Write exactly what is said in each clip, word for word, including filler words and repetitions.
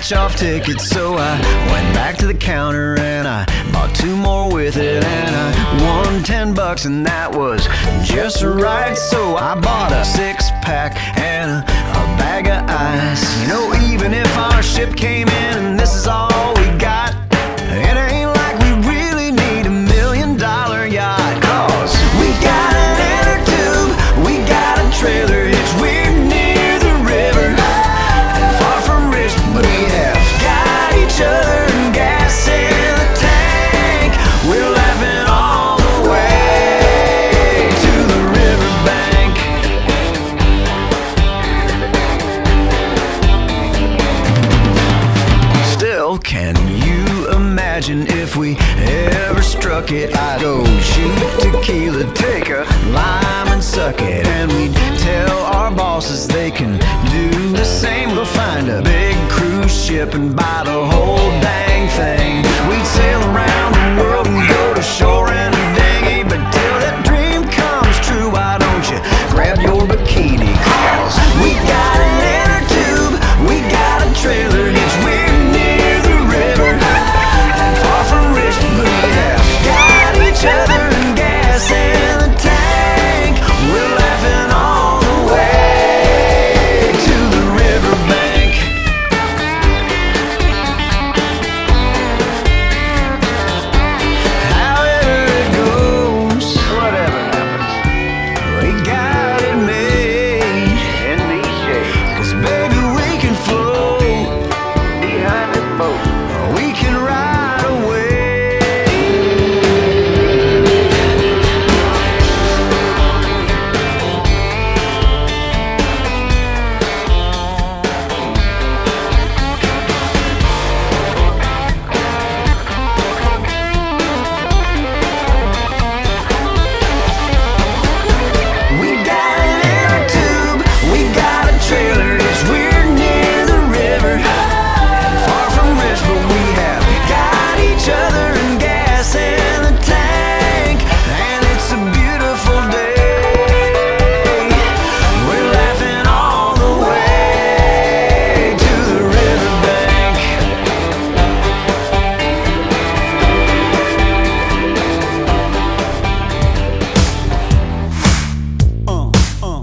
scratch-off ticket. So I went back to the counter and I bought two more with it, and I won ten bucks, and that was just right. So I bought a six-pack and a, a bag of ice. You know, even if our ship came in and this is all we got, it ain't like we really need a million dollar yacht. Cause we got an inner tube, we got a trailer hitch, we're near the river and far from rich, but we have got each other and gas in the tank. We're laughing all the way to the riverbank. Still, can you imagine if we ever struck it? I'd go shoot tequila, take a lime and suck it, and we'd tell our bosses they can do the same. We'll find a big cruise ship and buy the whole dang thing. We'd sail around the world and go to shore in a dinghy, but till that dream comes true, why don't you grab your bikini? Cause we got an inner tube, we got a trailer hitch, we're near the river and far from rich, but we have got each other and gas in the tank. We're laughing all the way to the riverbank. However it goes, whatever happens, we got it made in these shades. Cause baby, we can float behind the boat, we can ride away. We got an inner tube, we got a trailer hitch, we're near the river and far from rich, but we have got each other and gas in the tank, and it's a beautiful day. We're laughing all the way to the riverbank. Uh, uh.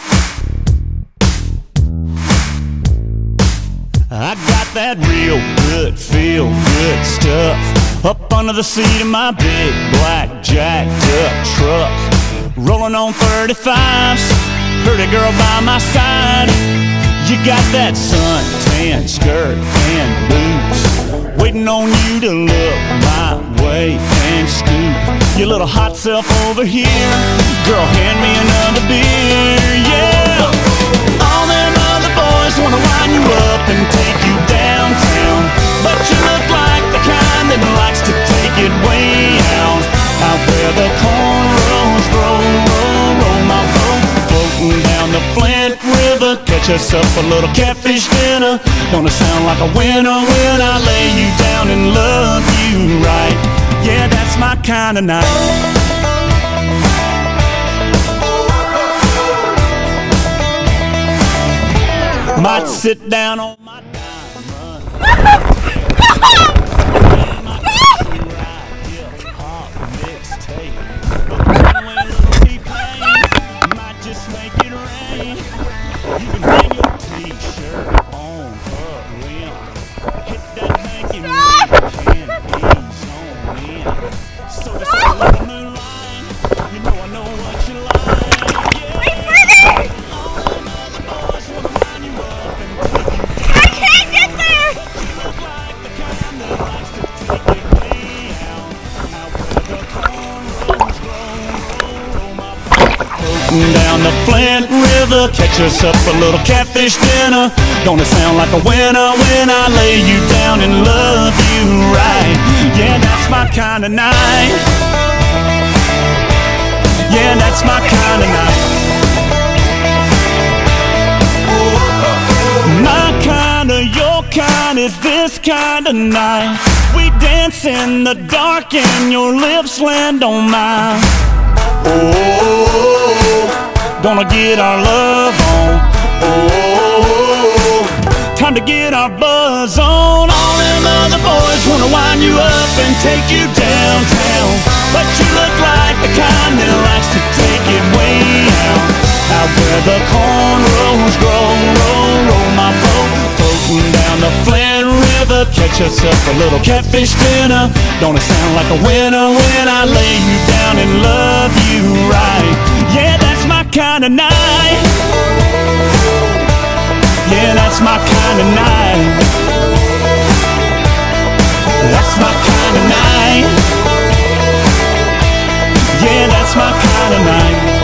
I got that real good, feel good stuff up under the seat of my big black jacked up truck, rolling on thirty-fives, pretty girl by my side. You got that suntan skirt and boots, waiting on you to look my way and scoop your little hot self over here. Girl, hand me another beer, yeah. All them other boys wanna line you up and take you downtown, but you look like the kind that likes to take it way out, out where the cornrows grow. Roll, roll my boat, floating down the Flint River, catch us up a little catfish dinner. Gonna sound like a winner when I lay you down and love you right. Yeah, that's my kind of night. Might sit down on my dime run. My country ride, hip-hop mixtape. But when it'll be playing, might just make it rain. You can hang your t-shirt on a limb. Hit that hanky can ease on in. So it's a little moonlight. You know I know what you like. Yeah. Wait for it! I can't get there! Down the Flint River, catch us up a little catfish dinner. Gonna sound like a winner when I lay you down and love you right. Yeah, that's my kind of night. Yeah, that's my kind of night. My kind of, your kind is this kind of night. We dance in the dark and your lips land on mine. Oh, gonna get our love on. Oh, time to get our buzz on. All them other boys wanna wind you up and take you downtown, but you look like the kind that likes to take it way out. Out where the cornrows grow, roll, roll my boat, floating down the Flint River. Catch us up a little catfish dinner. Don't it sound like a winner when I lay you down and love you right? Yeah, that's my kind of night. Yeah, that's my kind of night. That's my kind of night. Yeah, that's my kind of night.